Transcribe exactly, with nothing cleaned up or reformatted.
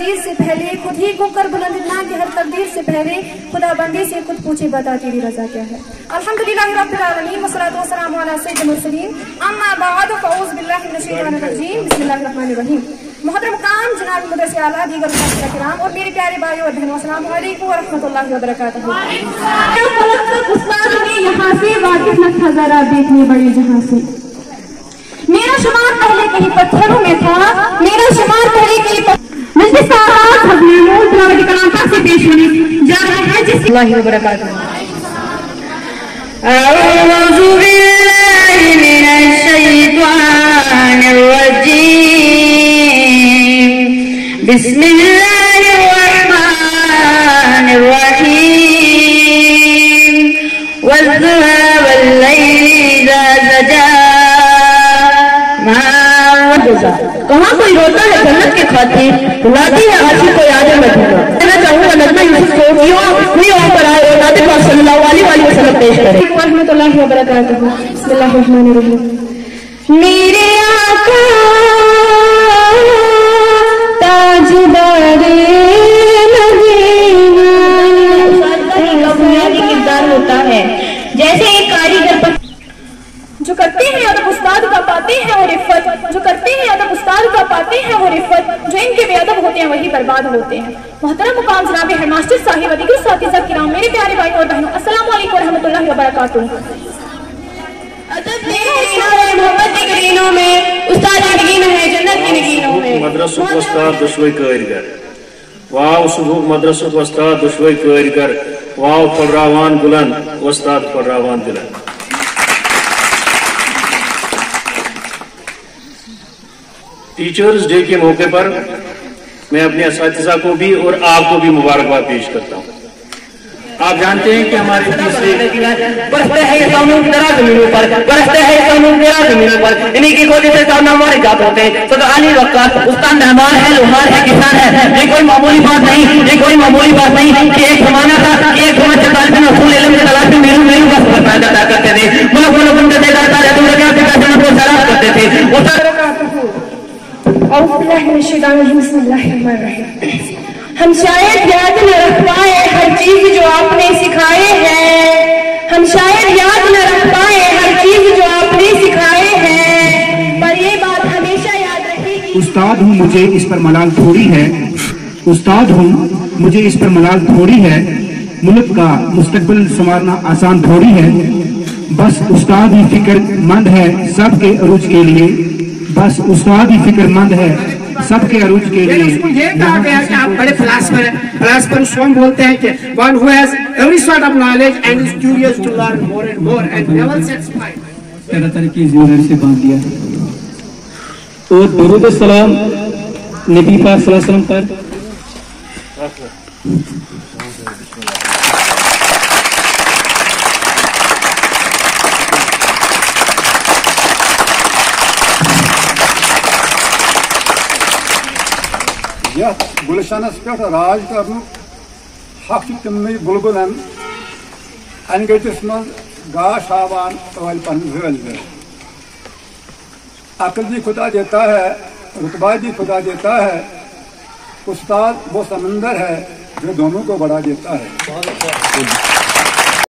तमीज से पहले खुद ही को कर बुलंद इतना कि हर तकदीर से पहले खुदा बंदी से खुद पूछे बता तेरी रजा क्या है। अल्हम्दुलिल्लाह रब्बिल आलमीन वस्सलातु वस्सलामु अला सय्यिदिल मुरसलीन अम्मा बअद फ़अऊज़ु बिल्लाहि मिनश शैतानिर रजीम बिस्मिल्लाहिर रहमानिर रहीम। मुहतरम काम जनाब मुदर्रिस आला दीगर उस्ताद किराम और मेरे प्यारे भाइयों और बहनों अस्सलामु अलैकुम व रहमतुल्लाहि व बरकातहू। उस्ताद ने यहाँ से वाकिफ नज़ारा देखने बड़े जहाँ से। मेरा शुमार पहले कहीं पत्थरों में था, मेरा शुमार पहले कहीं मजलिस का आगाज़ हज़रत मूल तिलावत कलाम पाक से पेश होने जा रहा है जिसमें व बरकातहू। अऊज़ु बिल्लाहि मिनश शैतानिर रजीम बिस्मिल्लाहिर रहमानिर रहीम वद्दुहा वल्लैलि इज़ा सजा। कहाँ कोई रोता है जन्नत के खातिर, रुलाती है आशिक को याद मदीना। मैं चाहूँगा नज़्म यूसुफ को कोई और पर आए और नाबी पाक सल्लल्लाहु अलैहि वसल्लम पेश करें। रहमतुल्लाहि व बरकातहू। बिस्मिल्लाहिर रहमानिर रहीम। मेरे आका ताजदारे मदीना का बुनियादी किरदार होता है। जैसे एक कारीगर पर जो करते हैं अदब उस्ताद का पाते हैं और इफ़्फ़त, जो करते हैं अदब उस्ताद का पाते हैं और इफ़्फ़त, जो इनके बेअदब होते हैं वही बर्बाद होते हैं। मोहतरम मुकाम जनाब हेडमास्टर साहिब अदीगर साथीज़ा किराम मेरे प्यारे भाई और बहनों अस्सलामु अलैकुम व रहमतुल्लाहि व बरकातहू। अदब मोहब्बत की नगीनों में उस्ताद की नगीन है जन्नत की नगीनों में। मदरसुक उस्ताद दुश्मन कारीगर वाव सुबह मदरसुक उस्ताद दुश्मन कारीगर वाव पढ़रावान बुलंद उस्ताद पढ़रावान बुलंद। टीचर्स डे के मौके पर मैं अपने असातिज़ा को भी और आपको भी मुबारकबाद पेश करता हूँ। आप जानते हैं कि हमारे बरसते हैं कानून की तरह जमीनों पर, बरसते हैं कानून की तरह जमीनों पर, इन्हीं की गोली से सामने हमारे जात होते हैं। तो अली वक़्त उस्ताद मेहमान है, लोहार है, किसान है। ये कोई मामूली बात नहीं, ये कोई मामूली बात नहीं कि एक जमाना था कि एक समय चालीस दिन असूल इल्म के तलाश में मेरू मेरू बस पैदा करते थे, मुल्क मुल्क उनके देदार तारे दूर क्या से पैसे को शराब करते थे। हम शायद याद न रख पाए हर चीज जो आपने सिखाए हैं, हम शायद याद न रख पाए हर चीज जो आपने सिखाए हैं, पर ये बात हमेशा याद रखेगी। उस्ताद हूँ मुझे इस पर मलाल थोड़ी है, उस्ताद हूँ मुझे इस पर मलाल थोड़ी है, मुल्क का मुस्तकबिल संवारना आसान थोड़ी है। बस उस्ताद ही फिक्रमंद है सबके अरूज के लिए, बस उस्ताद ही फिक्रमंद है सबके अरूज के लिए। ये कहा गया कि आप बड़े फिलासफर हैं। फिलासफर स्वयं बोलते हैं कि one who has every sort of knowledge and is curious to learn more and more and never satisfied. तरह तरह की जिम्मेदारी से बांध दिया और दुरूद सलाम नबी पाक सल्लल्लाहु अलैहि वसल्लम पर। गुलशनस पे राज कर हक तमने बुलबुलन अनगटिस मज गाश आवान वल पन अकल जी खुदा देता है, रुतबा जी खुदा देता है, उस्ताद वो समंदर है जो दोनों को बढ़ा देता है।